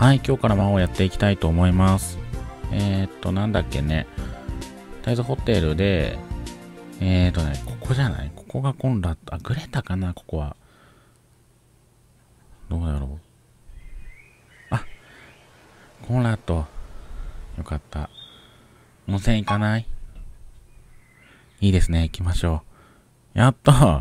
はい、今日から魔王やっていきたいと思います。なんだっけね。とりあえずホテルで、ここじゃない？ここがコンラッド。あ、グレタかなここは。どうだろう。あ、コンラッド。よかった。温泉行かない？いいですね。行きましょう。やったー。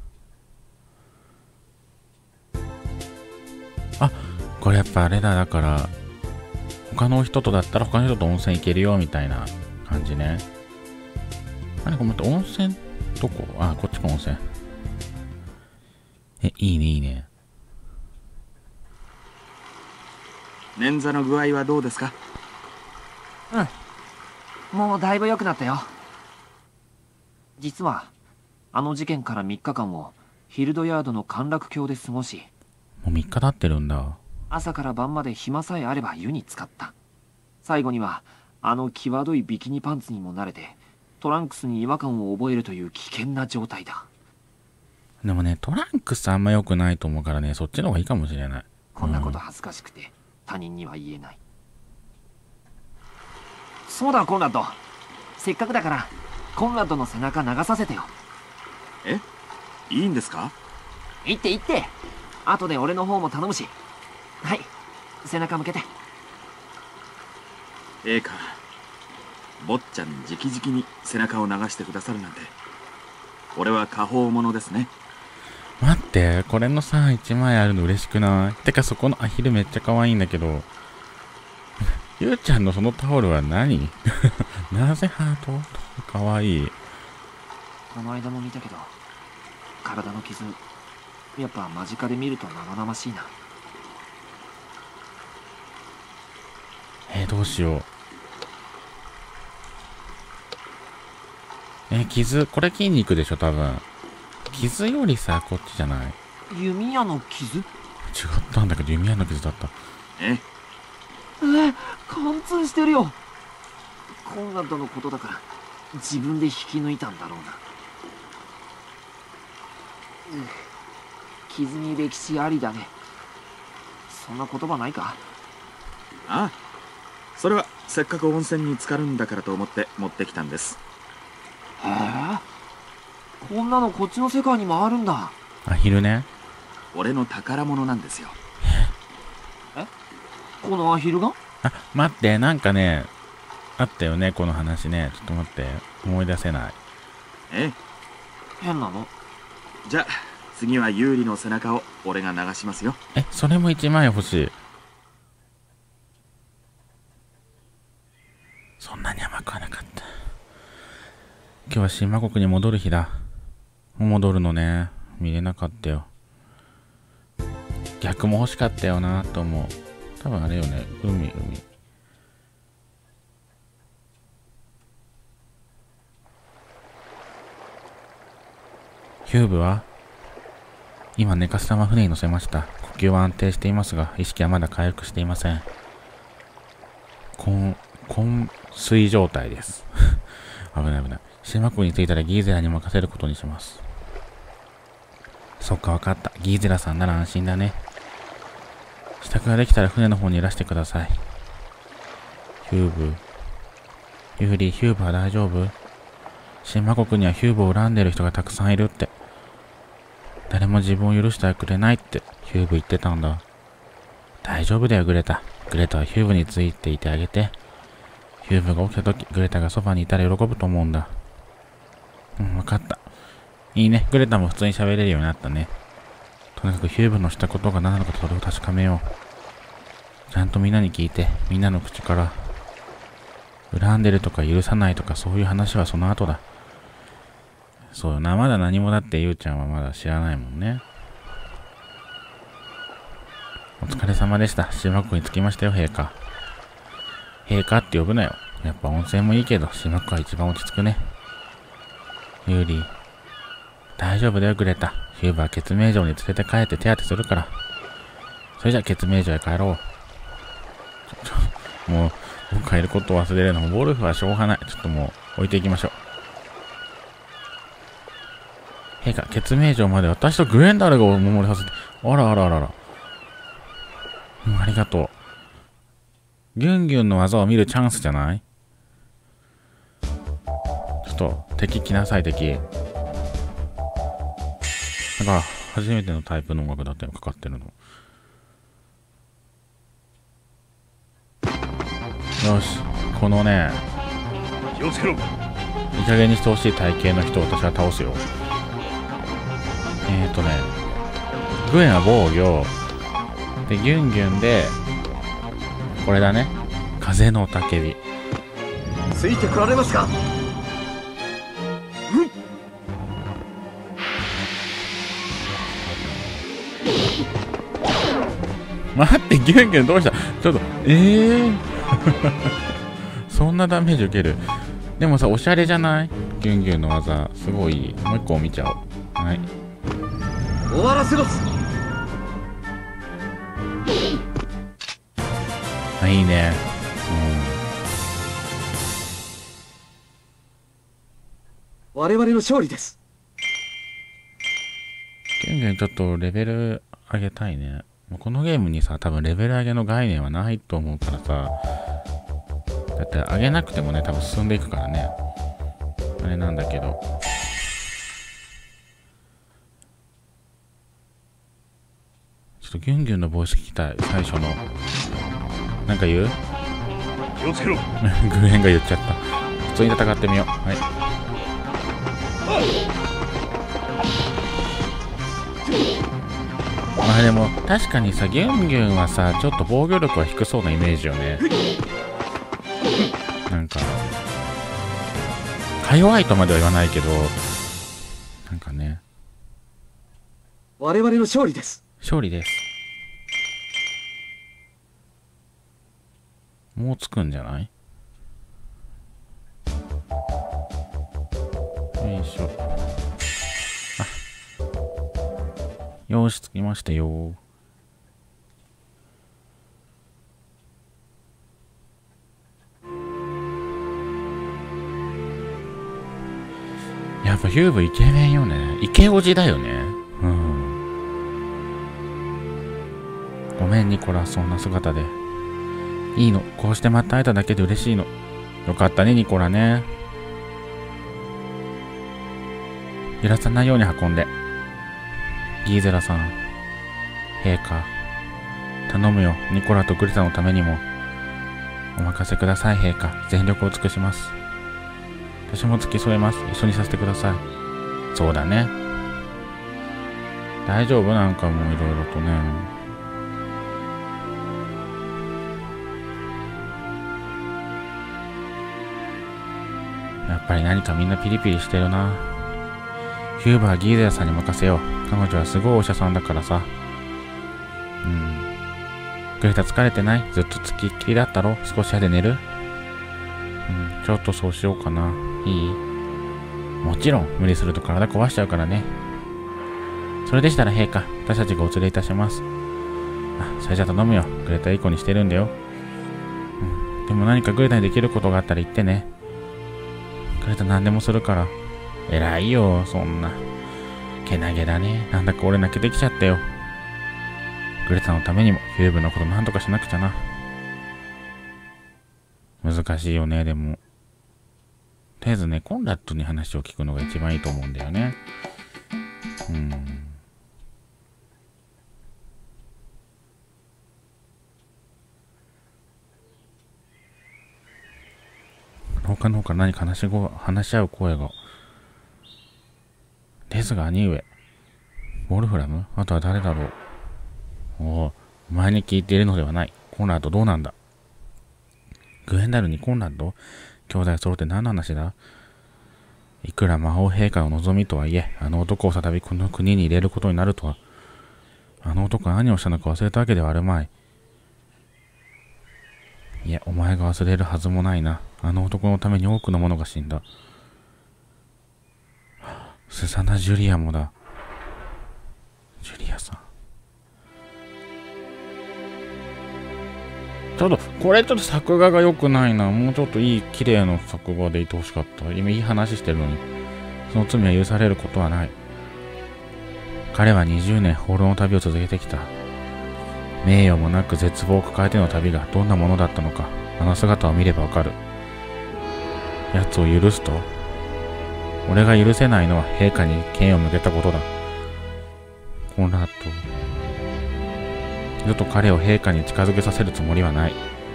あ、これやっぱあれだ。だから、他の人とだったら他の人と温泉行けるよみたいな感じね。何これ待って、温泉どこ？あ、こっちか温泉。いいね、いいね。 捻挫の具合はどうですか？ もうだいぶ良くなったよ。実はあの事件から3日間をヒルドヤードの歓楽郷で過ごし、 もう3日経ってるんだ。 朝から晩まで暇さえあれば湯に浸かった。最後にはあの際どいビキニパンツにも慣れてトランクスに違和感を覚えるという危険な状態だ。 でもね、トランクスあんま良くないと思うからね、そっちの方がいいかもしれない。 こんなこと恥ずかしくて他人には言えない。そうだコンラッド、せっかくだからコンラッドの背中流させてよ。 え、いいんですか？ 行って行って、後で俺の方も頼むし。はい、背中向けて。 ええか。坊ちゃん直々に背中を流してくださるなんて、俺は果報者ですね。 待って、これのさ、1枚あるの嬉しくない？てかそこのアヒルめっちゃ可愛いんだけど。ゆうちゃんのそのタオルは何？なぜハート？可愛い。 この間も見たけど、体の傷、やっぱ間近で見ると生々しいな。 どうしよう。傷、これ筋肉でしょ、多分。傷よりさ、こっちじゃない？ 弓矢の傷？ 違ったんだけど、弓矢の傷だった。 貫通してるよ。コンラッドのことだから自分で引き抜いたんだろうな。傷に歴史ありだね。そんな言葉ないか？ ああ、それはせっかく温泉に浸かるんだからと思って持ってきたんです。 へえ、こんなのこっちの世界にもあるんだ。 アヒルね。 俺の宝物なんですよ。 このアヒルが？ あ、待って、なんかね、あったよね、この話ね。ちょっと待って、思い出せない。 変なの？ じゃあ次は有利の背中を俺が流しますよ。 それも1枚欲しい。そんなに甘くはなかった。今日は新魔国に戻る日だ。戻るのね。見れなかったよ。逆も欲しかったよなと思う。多分あれよね。海。ヒューブは今寝かせたまま船に乗せました。呼吸は安定していますが、意識はまだ回復していません。昏睡状態です。危ない。新魔国に着いたらギーゼラに任せることにします。そっか、わかった。ギーゼラさんなら安心だね。支度ができたら船の方にいらしてください。ヒューブ。ユーリ、ヒューブは大丈夫？新魔国にはヒューブを恨んでる人がたくさんいるって。誰も自分を許してはくれないってヒューブ言ってたんだ。大丈夫だよ、グレタ。グレタはヒューブについていてあげて。ヒューブが起きたとき、グレタがそばにいたら喜ぶと思うんだ。わかった。いいね。グレタも普通に喋れるようになったね。とにかくヒューブのしたことが何なのかそれを確かめよう。ちゃんとみんなに聞いて、みんなの口から。恨んでるとか許さないとかそういう話はその後だ。そうよな。まだ何もだってゆうちゃんはまだ知らないもんね。お疲れ様でした。新魔国に着きましたよ、陛下。陛下って呼ぶなよ。やっぱ温泉もいいけど、新魔国は一番落ち着くね。ユーリー。大丈夫だよ、グレタ。ヒューブは血明城に連れて帰って手当てするから。それじゃ血明城へ帰ろう。もう、僕がいることを忘れるのも、ボルフはしょうがない。ちょっともう、置いていきましょう。陛下、血明城まで私とグレンダルがお守りさせて。あら。ありがとう。 ギュンギュンの技を見るチャンスじゃない？ちょっと、敵来なさい、敵。なんか、初めてのタイプの音楽だったよ、かかってるの。よし、このね、 気をつけろ。 いい加減にしてほしい体型の人を私は倒すよ。グエンは防御。で、ギュンギュンで、これだね。風の雄たけび。 ついてこられますか？ 待って、ギュンギュンどうした？ちょっと、そんなダメージ受ける。でもさ、おしゃれじゃない？ギュンギュンの技。すごいいい。もう一個見ちゃおう。はい。 終わらせろ。 あ、いいね。 我々の勝利です。 ギュンギュンちょっとレベル上げたいね。もうこのゲームにさ、多分レベル上げの概念はないと思うからさ。だって上げなくてもね、多分進んでいくからね。あれなんだけど。ちょっとギュンギュンのボイス聞きたい。最初の。なんか言う？ 気をつけろ。 グレンが言っちゃった。普通に戦ってみよう。はい。まあでも確かにさ、ギュンギュンはさ、ちょっと防御力は低そうなイメージよね。なんかか弱いとまでは言わないけど、なんかね。 我々の勝利です。 勝利です。もうつくんじゃない？よいしょ。よーし、着きましたよ。やっぱヒューブイケメンよね。イケオジだよね。うん。ごめんニコラ、そんな姿で。いいの。こうしてまた会えただけで嬉しいの。よかったね、ニコラね。揺らさないように運んで。ギーゼラさん、陛下、頼むよ、ニコラとグリタのためにも。お任せください、陛下。全力を尽くします。私も付き添えます。一緒にさせてください。そうだね。大丈夫？なんかもういろいろとね。やっぱり何かみんなピリピリしてるな。ヒューバーはギーゼラさんに任せよう。彼女はすごいお医者さんだからさ。グレタ疲れてない？ずっとつきっきりだったろ？少しで寝る？ちょっとそうしようかな。いい？もちろん、無理すると体壊しちゃうからね。それでしたら陛下、私たちがお連れいたします。あ、それじゃ頼むよ。グレタいい子にしてるんだよ。でも何かグレタにできることがあったら言ってね。グレタ何でもするから。偉いよ、そんな。けなげだね。なんだか俺泣けてきちゃったよ。グレタのためにも、ヒューブのことなんとかしなくちゃな。難しいよね、でも。とりあえずね、コンラッドに話を聞くのが一番いいと思うんだよね。他の方から何か話し合う声が。ですが兄上。ウォルフラム？あとは誰だろう。おお前に聞いているのではない。コンラッドどうなんだ？グエンダルにコンラッド？兄弟揃って何の話だ？いくら魔法陛下の望みとはいえ、あの男を再びこの国に入れることになるとは。あの男は何をしたのか忘れたわけではあるまい。いや、お前が忘れるはずもないな。あの男のために多くの者が死んだ。スサナ・ジュリアもだ。ジュリアさん。ちょっと、これちょっと作画が良くないな。もうちょっといい、綺麗な作画でいてほしかった。今いい話してるのに、その罪は許されることはない。彼は20年放浪の旅を続けてきた。 名誉もなく絶望を抱えての旅がどんなものだったのか、あの姿を見ればわかる。奴を許すと？俺が許せないのは陛下に剣を向けたことだ。コンラッド。二度と彼を陛下に近づけさせるつもりはない。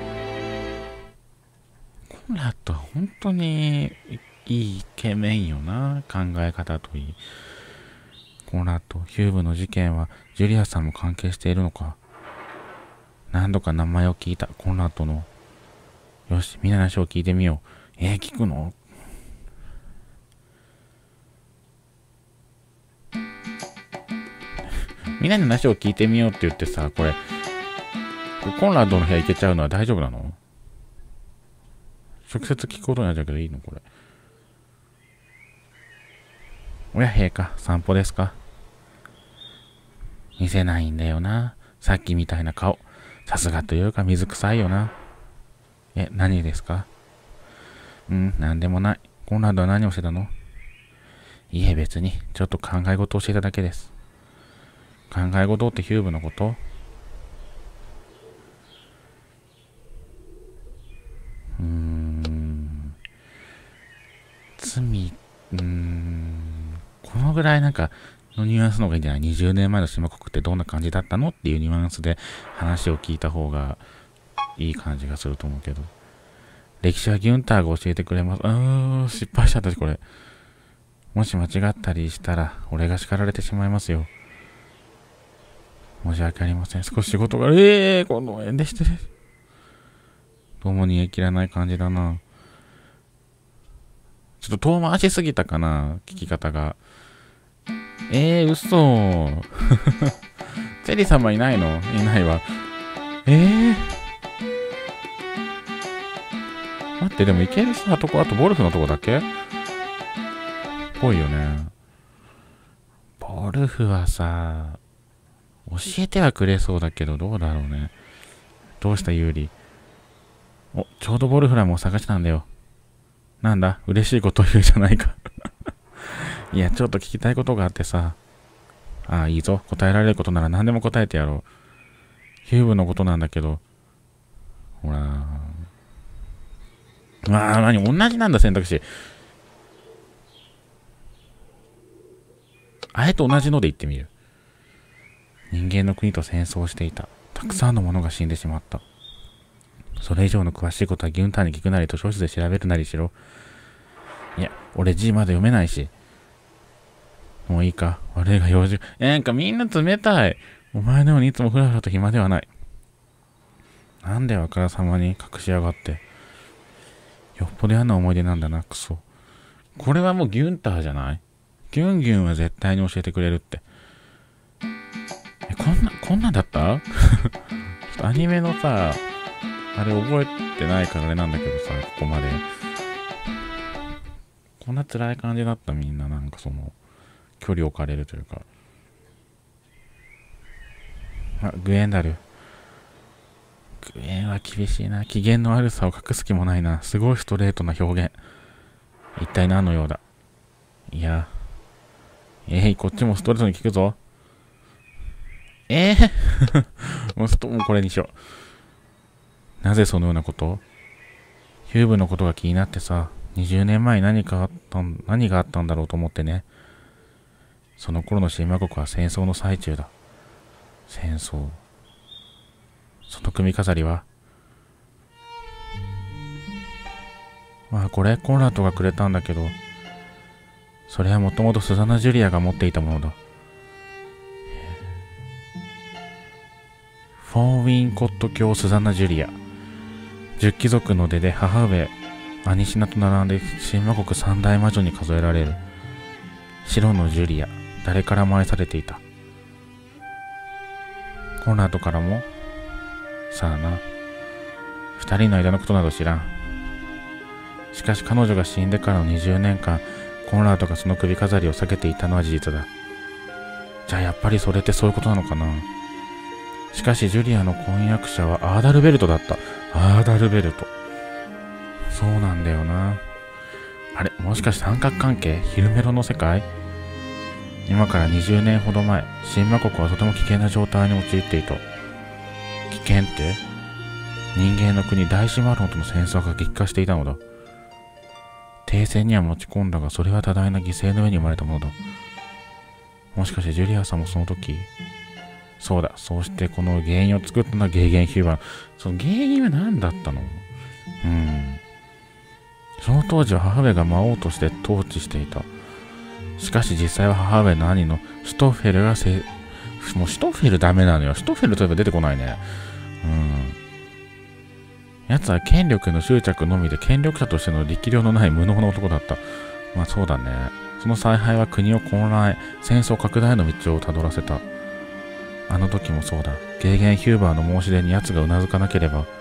コンラッドは本当にいいイケメンよな。考え方といい。コンラッド、ヒューブの事件はジュリアさんも関係しているのか。何度か名前を聞いた、コンラッドの。よし、みんなの話を聞いてみよう。聞くの？みんなの話を聞いてみようって言ってさ、これ、コンラッドの部屋行けちゃうのは大丈夫なの？直接聞くことになっちゃうけどいいのこれ。おや陛下、散歩ですか？見せないんだよな。さっきみたいな顔。さすがというか水臭いよな。何ですか？なんでもない。コンラッドは何をしてたの？いえ別に、ちょっと考え事をしていただけです。考え事ってヒューブのこと？罪、このぐらいなんかのニュアンスの方がいいんじゃない？ 20 年前の島国ってどんな感じだったのっていうニュアンスで話を聞いた方がいい感じがすると思うけど。歴史はギュンターが教えてくれます。失敗しちゃったし、これ。もし間違ったりしたら、俺が叱られてしまいますよ。申し訳ありません。少し仕事が、この縁でしてる。どうも逃げ切らない感じだな。ちょっと遠回しすぎたかな、聞き方が。嘘。チェリー様いないの？いないわ。待って、でも行けるさ、とこ、あとボルフのとこだけ？ぽいよね。ボルフはさ、教えてはくれそうだけど、どうだろうね。どうしたユーリ？ちょうどボルフラムを探したんだよ。なんだ、嬉しいことを言うじゃないか。いや、ちょっと聞きたいことがあってさ。いいぞ。答えられることなら何でも答えてやろう。ヒューブのことなんだけど。ほら。何？同じなんだ、選択肢。あえて同じので言ってみる。人間の国と戦争をしていた。たくさんの者が死んでしまった。それ以上の詳しいことはギュンターに聞くなり図書室で調べるなりしろ。いや、俺字まだ読めないし。もういいか。悪いが用事。なんかみんな冷たい。お前のようにいつもふらふらと暇ではない。なんであからさまに隠しやがって。よっぽど嫌な思い出なんだな、クソ。これはもうギュンターじゃない？ギュンギュンは絶対に教えてくれるって。こんなんだった？ちょっとアニメのさ、あれ覚えてないからあれなんだけどさ、ここまで。こんな辛い感じだった、みんな。なんかその、距離を置かれるというか。グエンダル。グエンは厳しいな。機嫌の悪さを隠す気もないな。すごいストレートな表現。一体何のようだ？いや。こっちもストレートに聞くぞ。もうこれにしよう。なぜそのようなこと？ヒューブのことが気になってさ、20年前に何があったんだろうと思ってね。その頃の神魔国は戦争の最中だ。戦争。その首飾りは？これ、コンラッドがくれたんだけど、それはもともとスザナ・ジュリアが持っていたものだ。フォンウィンコット卿スザナ・ジュリア。10貴族の出で母上、アニシナと並んで神魔国三大魔女に数えられる。白のジュリア、誰からも愛されていた。コンラッドからも？さあな。二人の間のことなど知らん。しかし彼女が死んでからの20年間、コンラッドがその首飾りを避けていたのは事実だ。じゃあやっぱりそれってそういうことなのかな。しかしジュリアの婚約者はアーダルベルトだった。アーダルベルト。そうなんだよな。あれ、もしかして三角関係？ヒルメロの世界？今から20年ほど前、神魔国はとても危険な状態に陥っていた。 険って、人間の国大師マロンとの戦争が激化していたのだ。停戦には持ち込んだが、それは多大な犠牲の上に生まれたものだ。もしかしてジュリアさんもその時。そうだ。そうしてこの原因を作ったのはゲーゲンヒューバー。その原因は何だったの？その当時は母上が魔王として統治していた。しかし実際は母上の兄のシュトッフェルがもうシュトッフェルダメなのよ。シュトッフェルといえば出てこないね。奴は権力への執着のみで権力者としての力量のない無能な男だった。まあそうだね。その采配は国を混乱へ、戦争拡大の道をたどらせた。あの時もそうだ。ゲーゲンヒューバーの申し出に奴がうなずかなければ。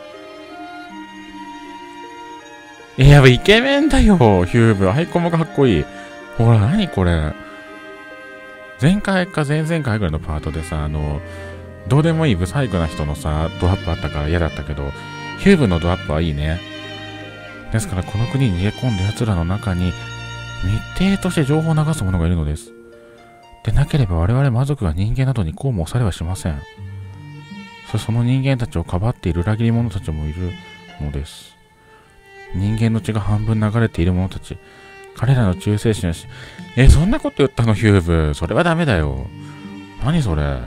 やばい、イケメンだよ、ヒューブ。アイコンもかっこいい。ほら、何これ。前回か前々回ぐらいのパートでさ、どうでもいいブサイクな人のさ、ドアップあったから嫌だったけど、ヒューブのドアップはいいね。ですからこの国に逃げ込んだ奴らの中に、密偵として情報を流す者がいるのです。でなければ我々魔族が人間などにこうもされはしません。その人間たちをかばっている裏切り者たちもいるのです。人間の血が半分流れている者たち。彼らの忠誠心はそんなこと言ったのヒューブ。それはダメだよ。何それ。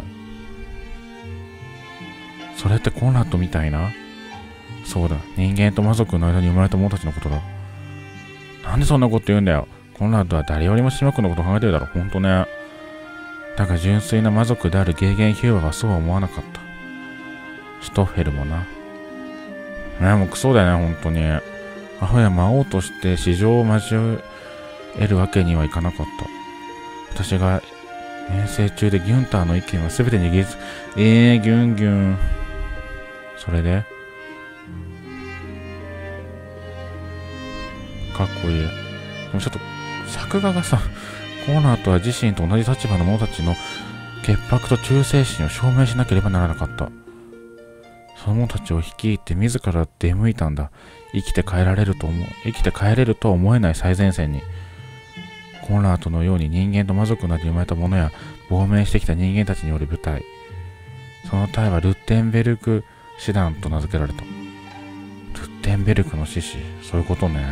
それってコンラッドみたいな。そうだ。人間と魔族の間に生まれた者たちのことだ。なんでそんなこと言うんだよ。コンラッドは誰よりもシマクのことを考えてるだろ。ほんとね。だが純粋な魔族であるゲーゲンヒューバーはそうは思わなかった。シュトッフェルもな。もうクソだよね、ほんとに。母や魔王として市場を交えるわけにはいかなかった。私が遠征中でギュンターの意見は全て握りつギュンギュン。それでかっこいい。でもちょっと作画がさ、コーナーとは自身と同じ立場の者たちの潔白と忠誠心を証明しなければならなかった。その者たちを率いて自ら出向いたんだ。生きて帰れるとは思えない最前線に。コンラートのように人間と魔族などに生まれた者や亡命してきた人間たちによる部隊。その隊はルッテンベルク師団と名付けられた。ルッテンベルクの獅子。そういうことね。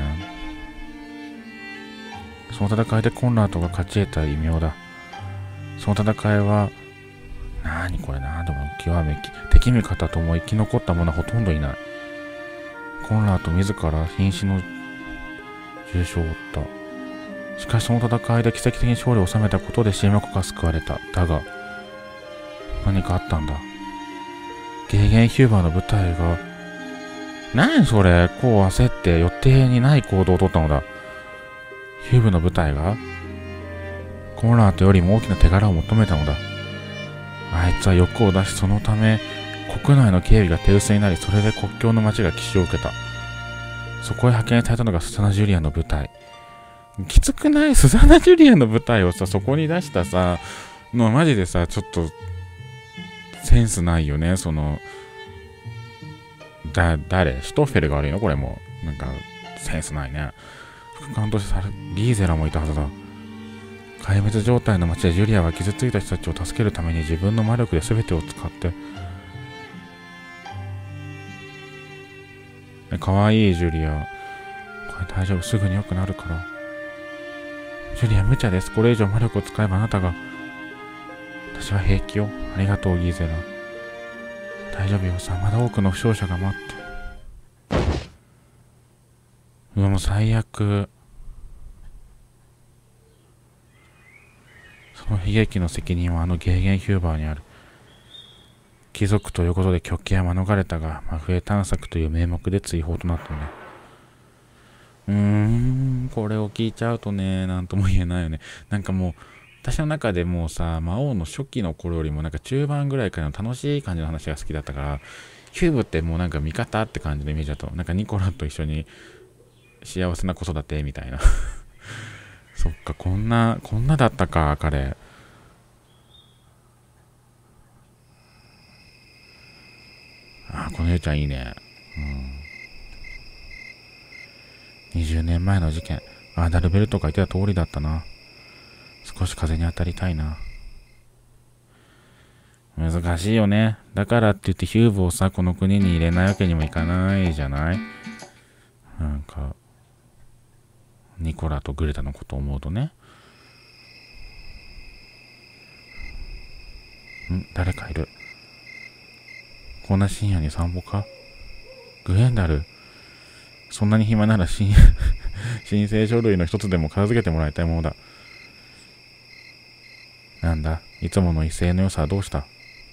その戦いでコンラートが勝ち得た異名だ。その戦いは、何これ何でも極め敵味方とも生き残った者はほとんどいない。コンラート自ら瀕死の重傷を負った。しかしその戦いで奇跡的に勝利を収めたことでシーマ国が救われた。だが、何かあったんだ。ゲーゲンヒューバーの部隊が、何それ、こう焦って予定にない行動をとったのだ。ヒューブの部隊がコンラートよりも大きな手柄を求めたのだ。あいつは欲を出し、そのため国内の警備が手薄になり、それで国境の町が奇襲を受けた。そこへ派遣されたのがスザナ・ジュリアの部隊。きつくない？スザナ・ジュリアの部隊をさ、そこに出したさ、マジでさ、ちょっとセンスないよね。誰？シュトッフェルが悪いの？これもなんかセンスないね。副官としてリーゼラもいたはずだ。壊滅状態の町でジュリアは傷ついた人たちを助けるために自分の魔力で全てを使ってかわいいジュリア。これ大丈夫、すぐに良くなるから。ジュリア無茶です。これ以上魔力を使えばあなたが。私は平気よ。ありがとうギーゼラ。大丈夫よさ、まだ多くの負傷者が待って。うわもう最悪。その悲劇の責任はあのゲーゲンヒューバーにある。貴族ということで極刑は免れたが、真冬探索という名目で追放となったのね。これを聞いちゃうとね、なんとも言えないよね。なんかもう、私の中でもうさ、魔王の初期の頃よりもなんか中盤ぐらいからの楽しい感じの話が好きだったから、ヒューブってもうなんか味方って感じのイメージだと、なんかニコラと一緒に幸せな子育てみたいな。そっか、こんなだったか、彼。このゆうちゃんいいね。20年前の事件。アダルベルトが言ってた通りだったな。少し風に当たりたいな。 難しいよね。だからって言ってヒューブをさ、この国に入れないわけにもいかないじゃない。なんか、ニコラとグレタのことを思うとね。誰かいる。こんな深夜に散歩か？グエンダル。そんなに暇なら申請書類の一つでも片付けてもらいたいものだ。なんだ、いつもの威勢の良さはどうした？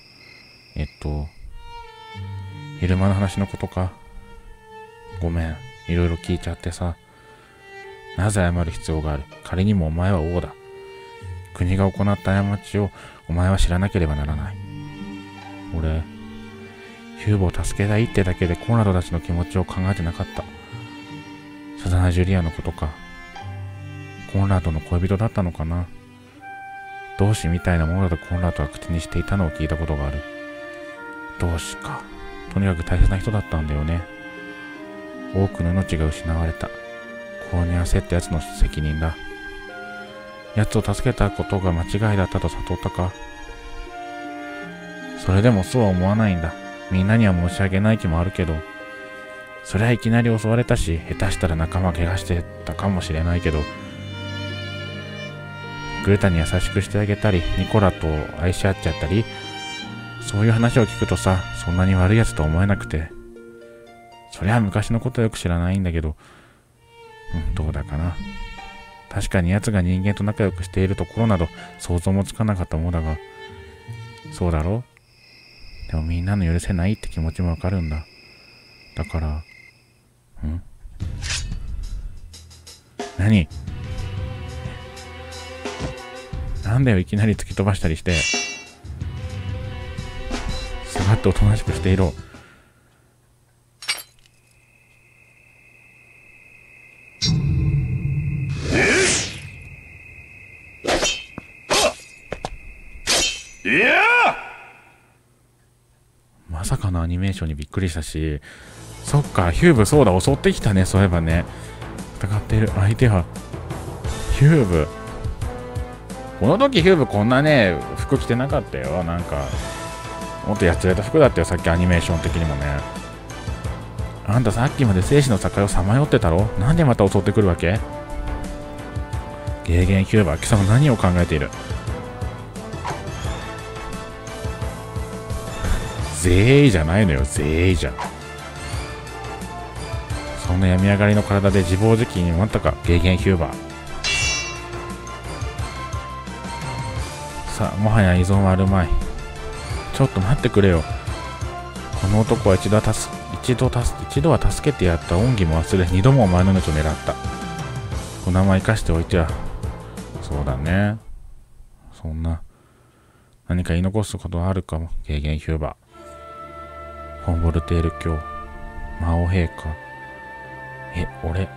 昼間の話のことか。ごめん、いろいろ聞いちゃってさ。なぜ謝る必要がある？仮にもお前は王だ。国が行った過ちをお前は知らなければならない。俺、ヒューブを助けたいってだけでコンラドたちの気持ちを考えてなかった。サザナ・ジュリアのことか。コンラドの恋人だったのかな。同志みたいなものだとコンラドは口にしていたのを聞いたことがある。同志か。とにかく大切な人だったんだよね。多くの命が失われた。こうに焦った奴の責任だ。奴を助けたことが間違いだったと悟ったか。それでもそうは思わないんだ。みんなには申し訳ない気もあるけど、そりゃいきなり襲われたし、下手したら仲間怪我してたかもしれないけど、グレタに優しくしてあげたり、ニコラと愛し合っちゃったり、そういう話を聞くとさ、そんなに悪いやつとは思えなくて、そりゃ昔のことはよく知らないんだけど、どうだかな。確かに奴が人間と仲良くしているところなど想像もつかなかったものだが、そうだろ？でもみんなの許せないって気持ちもわかるんだ。だから、何？なんだよ、いきなり突き飛ばしたりして。下がっておとなしくしていろ。まさかのアニメーションにびっくりしたし、そっか、ヒューブ、そうだ、襲ってきたね、そういえばね。戦っている相手はヒューブ。この時ヒューブこんなね、服着てなかったよ。なんかもっとやつれた服だったよ、さっきアニメーション的にもね。あんたさっきまで生死の境をさまよってたろ。なんでまた襲ってくるわけ？ゲーゲンヒューブは貴様何を考えている？ぜーじゃないのよ、ぜーじゃん。そんな病み上がりの体で自暴自棄にもなったか、ゲーゲンヒューバー。さあ、もはや依存はあるまい。ちょっと待ってくれよ。この男は一度は助けてやった恩義も忘れ、二度もお前の命を狙った。このまま生かしておいては。そうだね。そんな何か言い残すことはあるかも、ゲーゲンヒューバー。フォンボルテール卿、魔王陛下。俺。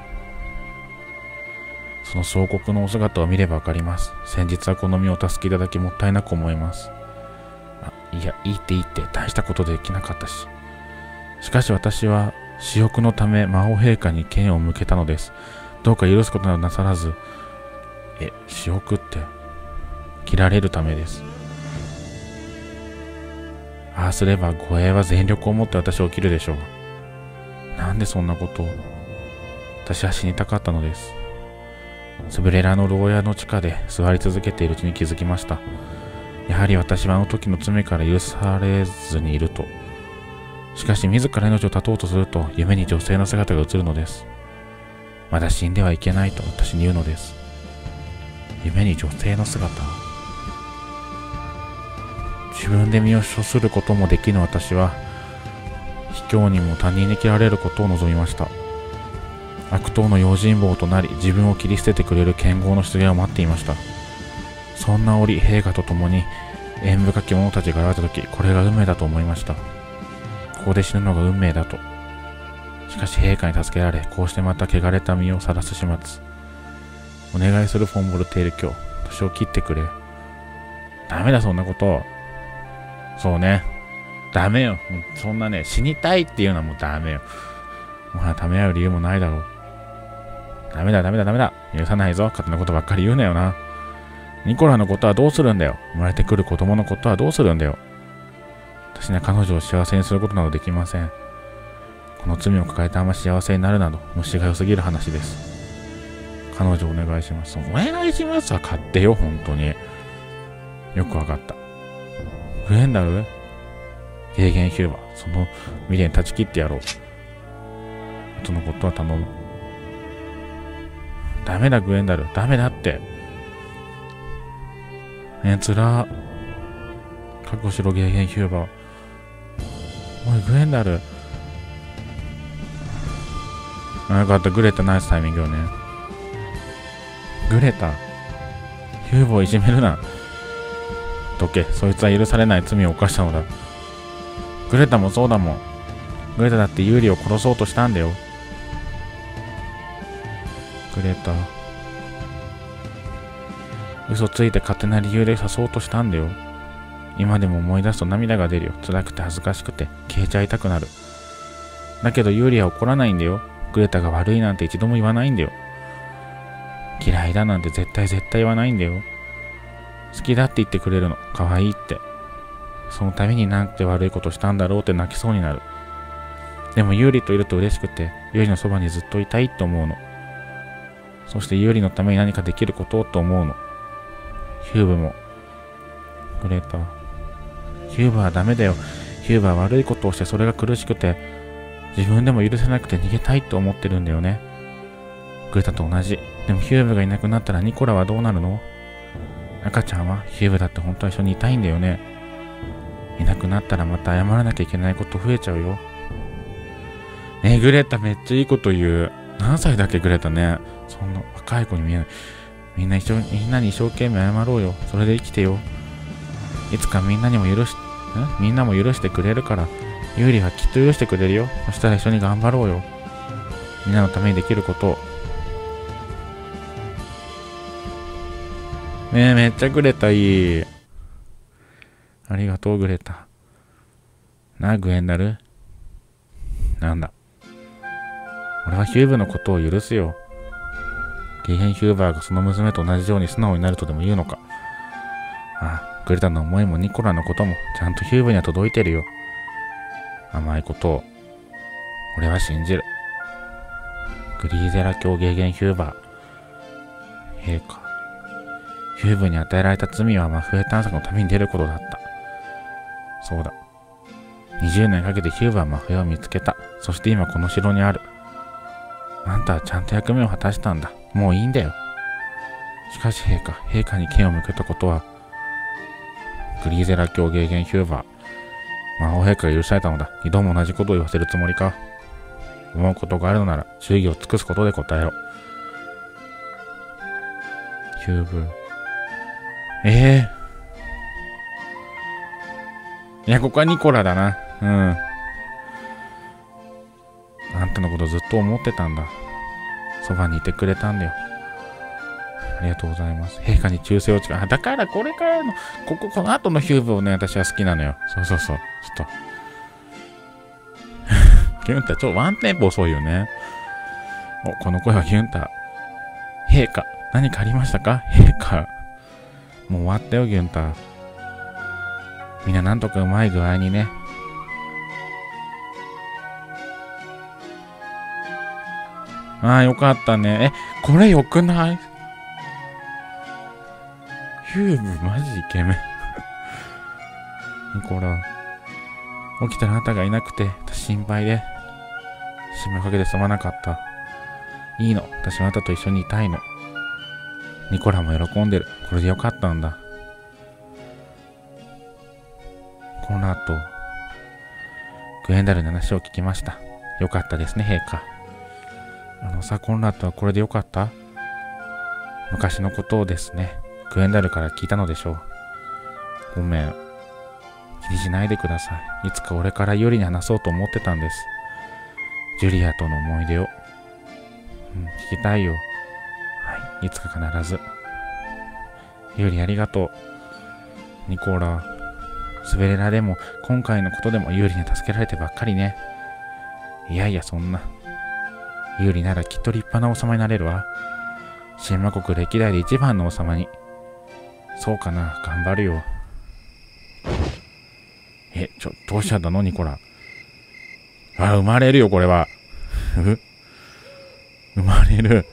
その総国のお姿を見ればわかります。先日はこの身をお助けいただきもったいなく思います。いや、いいって大したことできなかったし。しかし私は私欲のため魔王陛下に剣を向けたのです。どうか許すことなどなさらず。私欲って切られるためです。ああすれば護衛は全力を持って私を切るでしょう。なんでそんなことを。私は死にたかったのです。スブレラの牢屋の地下で座り続けているうちに気づきました。やはり私はあの時の罪から許されずにいると。しかし自ら命を絶とうとすると夢に女性の姿が映るのです。まだ死んではいけないと私に言うのです。夢に女性の姿。自分で身を処することもできぬ私は卑怯にも他人に切られることを望みました。悪党の用心棒となり自分を切り捨ててくれる剣豪の出現を待っていました。そんな折陛下と共に縁深き者たちが現れた時、これが運命だと思いました。ここで死ぬのが運命だと。しかし陛下に助けられ、こうしてまた汚れた身を晒す始末。お願いするフォンボルテール卿、年を切ってくれ。ダメだ、そんなこと。そうね。ダメよ。そんなね、死にたいっていうのはもうダメよ。もうためらう理由もないだろう。ダメだ。許さないぞ。勝手なことばっかり言うなよな。 ニコラのことはどうするんだよ。生まれてくる子供のことはどうするんだよ。私には彼女を幸せにすることなどできません。この罪を抱えたまま幸せになるなど虫が良すぎる話です。彼女お願いします。お願いしますは買ってよ、本当に。よくわかった。グレンダル？ゲーゲンヒューバー、その未練断ち切ってやろう。後のことは頼む。ダメだ、グレンダル。ダメだって。つら。覚悟しろ、ゲーゲンヒューバー。おい、グレンダル。よかった、グレタナイスタイミングよね。グレタ。ヒューバーをいじめるな。どけ、そいつは許されない罪を犯したのだ。グレタもそうだもん。グレタだってユーリを殺そうとしたんだよ。グレタ。嘘ついて勝手な理由で刺そうとしたんだよ。今でも思い出すと涙が出るよ。辛くて恥ずかしくて消えちゃいたくなる。だけどユーリは怒らないんだよ。グレタが悪いなんて一度も言わないんだよ。嫌いだなんて絶対言わないんだよ。好きだって言ってくれるの。可愛いって。その度になんて悪いことしたんだろうって泣きそうになる。でもユーリといると嬉しくて、ユーリのそばにずっといたいって思うの。そしてユーリのために何かできることをと思うの。ヒューブも。グレタ。ヒューブはダメだよ。ヒューブは悪いことをしてそれが苦しくて、自分でも許せなくて逃げたいと思ってるんだよね。グレタと同じ。でもヒューブがいなくなったらニコラはどうなるの？赤ちゃんはヒューブだって本当は一緒にいたいんだよね。いなくなったらまた謝らなきゃいけないこと増えちゃうよ。ねえ、グレタめっちゃいいこと言う。何歳だっけグレタね。そんな若い子に見えない。みんなに一生懸命謝ろうよ。それで生きてよ。いつかみんなも許してくれるから、ユーリはきっと許してくれるよ。そしたら一緒に頑張ろうよ。みんなのためにできることを。ねえ、めっちゃグレタいい。ありがとう、グレタ。なあ、グエンダル。なんだ。俺はヒューブのことを許すよ。ゲーヘンヒューバーがその娘と同じように素直になるとでも言うのか。ああ、グレタの思いもニコラのこともちゃんとヒューブには届いてるよ。甘いことを。俺は信じる。グリーゼラ教ゲーゲンヒューバー。陛下。ヒューブに与えられた罪は真冬探索のために出ることだった。そうだ。20年かけてヒューブは真冬を見つけた。そして今この城にある。あんたはちゃんと役目を果たしたんだ。もういいんだよ。しかし陛下に剣を向けたことは、グリーゼラ教ゲーゲンヒューバー。魔法陛下が許されたのだ。二度も同じことを言わせるつもりか。思うことがあるのなら、忠義を尽くすことで答えろ。ヒューブ。いや、ここはニコラだな。うん。あんたのことずっと思ってたんだ。そばにいてくれたんだよ。ありがとうございます。陛下に忠誠を誓う。だからこれからの、この後のヒューブをね、私は好きなのよ。そう。ちょっと。ギュンタ、ワンテンポ遅いよね。この声はギュンタ。陛下、何かありましたか？陛下。もう終わったよ、ギュンタ。みんななんとかうまい具合にね。ああ、よかったね。これよくない？ヒューブ、マジイケメン。ニコラ。起きたらあなたがいなくて、心配で。心配かけてすまなかった。いいの。私はあなたと一緒にいたいの。ニコラも喜んでる。これでよかったんだ。この後、グエンダルの話を聞きました。よかったですね、陛下。コンラッドはこれでよかった？昔のことをですね、グエンダルから聞いたのでしょう。ごめん。気にしないでください。いつか俺からユリに話そうと思ってたんです。ジュリアとの思い出を。聞きたいよ。はい、いつか必ず。ユリありがとう。ニコラ、スベレラでも今回のことでもユリに助けられてばっかりね。いやそんな。ユリならきっと立派な王様になれるわ。神魔国歴代で一番の王様に。 そうかな。頑張るよ。どうしちゃったのニコラ。生まれるよ、これは。生まれる。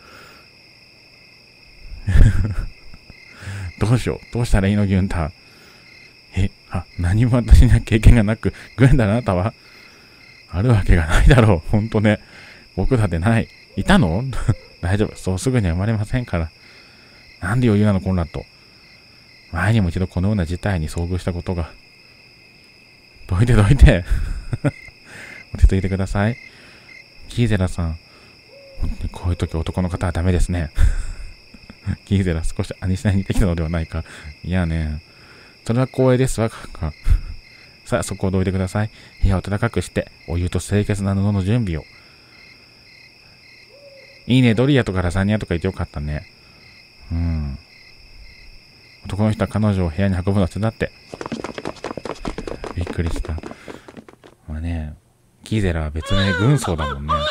どうしよう。どうしたらいいの、ギュンタ。何も私には経験がなく、グレンダーあなたはあるわけがないだろう。ほんとね。僕だってない。いたの大丈夫。そうすぐには生まれませんから。なんで余裕なの、コンラッド。前にも一度このような事態に遭遇したことが。どいて。落ち着いてください。ギーゼラさん。本当にこういう時男の方はダメですね。ギーゼラ少しアニシナに似てきたのではないか。いやね。それは光栄ですわ、カッカ。さあ、そこをどいてください。部屋を暖かくして、お湯と清潔な布の準備を。いいね、ドリアとかラザニアとか言ってよかったね。男の人は彼女を部屋に運ぶのを手伝って。びっくりした。まあね、ギーゼラは別名軍曹だもんね。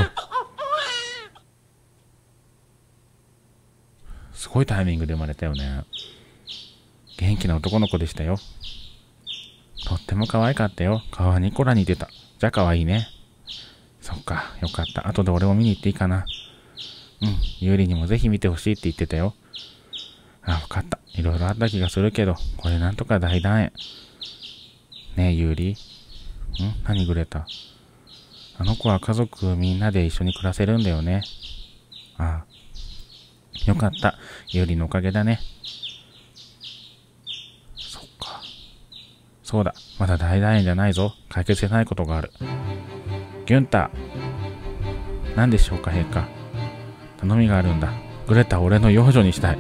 すごいタイミングで生まれたよね。元気な男の子でしたよ。とっても可愛かったよ。顔はニコラに似てた。じゃあ可愛いね。そっか、よかった。後で俺も見に行っていいかな。ユーリにもぜひ見てほしいって言ってたよ。わかった。いろいろあった気がするけど、これなんとか大団円。ねえ、ユーリ。何グレタ。あの子は家族みんなで一緒に暮らせるんだよね。よかった。ユーリのおかげだね。そっか。そうだ。まだ大団円じゃないぞ。解決してないことがある。ギュンタ。何でしょうか、陛下。頼みがあるんだ。グレタを俺の養女にしたい。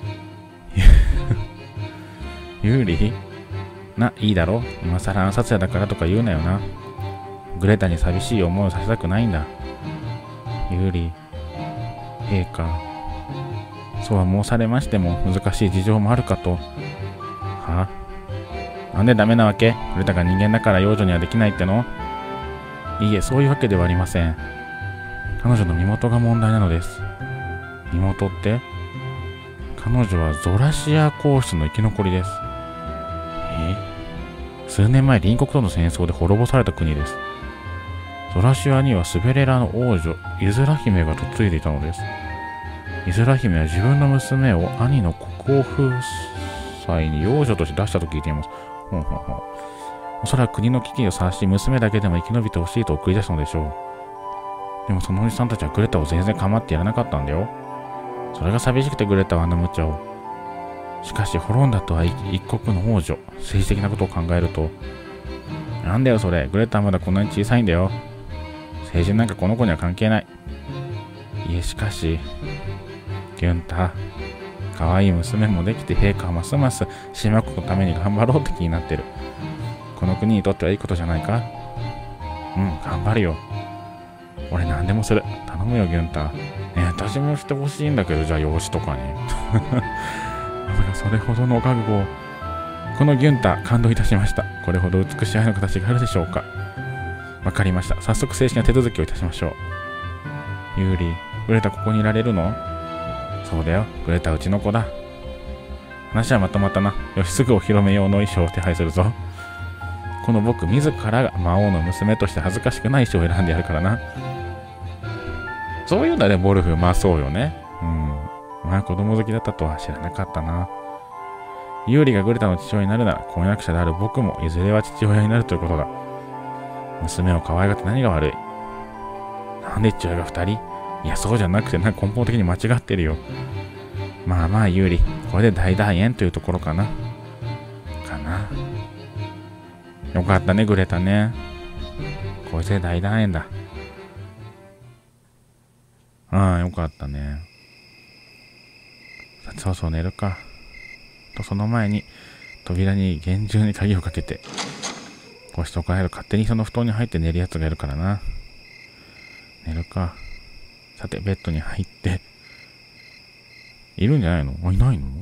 ユーリいいだろ。今更暗殺者だからとか言うなよな。グレタに寂しい思いをさせたくないんだ。ユーリ、陛下。そうは申されましても難しい事情もあるかと。なんでダメなわけ？グレタが人間だから養女にはできないっての？いいえ、そういうわけではありません。彼女の身元が問題なのです。身元って？彼女はゾラシア皇室の生き残りです。数年前隣国との戦争で滅ぼされた国です。ゾラシアにはスベレラの王女イズラ姫が嫁いでいたのです。イズラ姫は自分の娘を兄の国王夫妻に養女として出したと聞いています。おそらく国の危機を察し、娘だけでも生き延びてほしいと送り出したのでしょう。でもそのおじさんたちはグレタを全然構ってやらなかったんだよ。それが寂しくてグレタはあんな無茶を。しかし、滅んだとは一国の王女。政治的なことを考えると。なんだよそれ。グレタはまだこんなに小さいんだよ。政治なんかこの子には関係ない。いえ、しかし、ギュンタ、可愛い娘もできて陛下はますます島国のために頑張ろうって気になってる。この国にとってはいいことじゃないか。頑張るよ。俺何でもする。頼むよ、ギュンタ。私もしてほしいんだけど、じゃあ養子とかに。まさかそれほどのお覚悟を。このギュンタ、感動いたしました。これほど美しい愛の形があるでしょうか。わかりました。早速正式な手続きをいたしましょう。ユーリ、グレタここにいられるの？そうだよ。グレタうちの子だ。話はまとまったな。よし、すぐお披露目用の衣装を手配するぞ。この僕自らが魔王の娘として恥ずかしくない衣装を選んでやるからな。そういうのでボルフ、そうよね。子供好きだったとは知らなかったな。ユーリがグレタの父親になるなら、婚約者である僕もいずれは父親になるということだ。娘を可愛がって何が悪い？なんで父親が2人？いや、そうじゃなくて根本的に間違ってるよ。まあユーリ、これで大団円というところかな。よかったね、グレタね。これで大団円だ。よかったね。そうそう寝るか。と、その前に、扉に厳重に鍵をかけて、こうしておかないと勝手にその布団に入って寝るやつがいるからな。寝るか。さて、ベッドに入って、いるんじゃないの？いないの？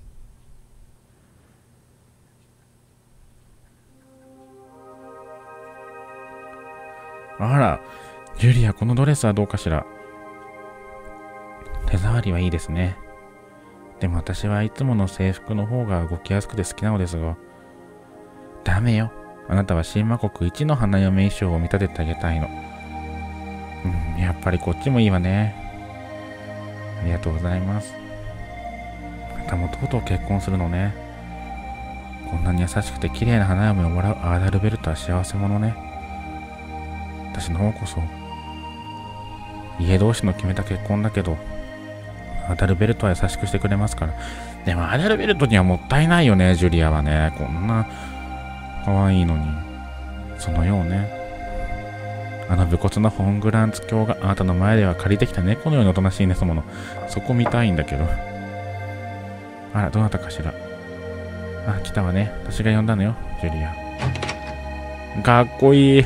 あら、ジュリア、このドレスはどうかしら。手触りはいいですね。 でも私はいつもの制服の方が動きやすくて好きなのですが。ダメよ。あなたは神魔国一の花嫁衣装を見立ててあげたいの。やっぱりこっちもいいわね。ありがとうございます。あなたもとうとう結婚するのね。こんなに優しくて綺麗な花嫁をもらうアーダルベルトは幸せ者ね。私の方こそ。家同士の決めた結婚だけど、アダルベルトは優しくしてくれますから。でもアダルベルトにはもったいないよね、ジュリアはね。こんな可愛いのに。そのようね。あの武骨なフォングランツ教があなたの前では借りてきた猫のようにおとなしいんですもの。そこ見たいんだけど。あら、どなたかしら。あ、来たわね。私が呼んだのよ、ジュリア。かっこいい。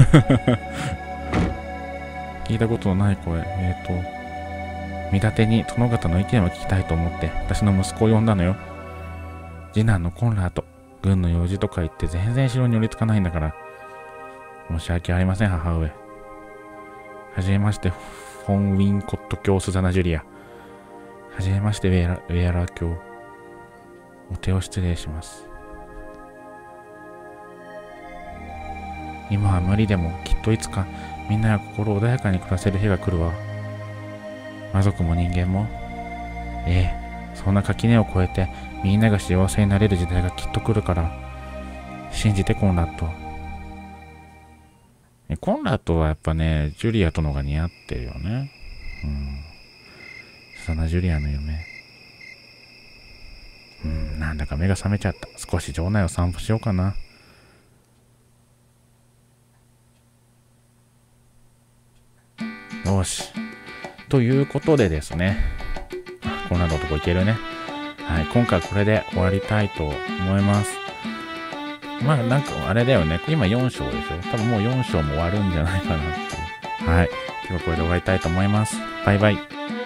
聞いたことのない声。見立てに殿方の意見を聞きたいと思って、私の息子を呼んだのよ。次男のコンラート。軍の用事とか言って全然城に寄りつかないんだから。申し訳ありません、母上。はじめまして、フォン・ウィンコット教スザナ・ジュリア。はじめまして、ウェアラー教。お手を失礼します。今は無理でも、きっといつかみんなが心穏やかに暮らせる日が来るわ。魔族も人間も。ええ、そんな垣根を越えてみんなが幸せになれる時代がきっと来るから。信じて、コンラッド。コンラッドはやっぱね、ジュリアとのが似合ってるよね。そんなジュリアの夢。なんだか目が覚めちゃった。少し城内を散歩しようかな。よし。ということでですね。こんなのとこいけるね。はい。今回これで終わりたいと思います。まあなんかあれだよね。今4章でしょ。多分もう4章も終わるんじゃないかなっていう。はい。今日はこれで終わりたいと思います。バイバイ。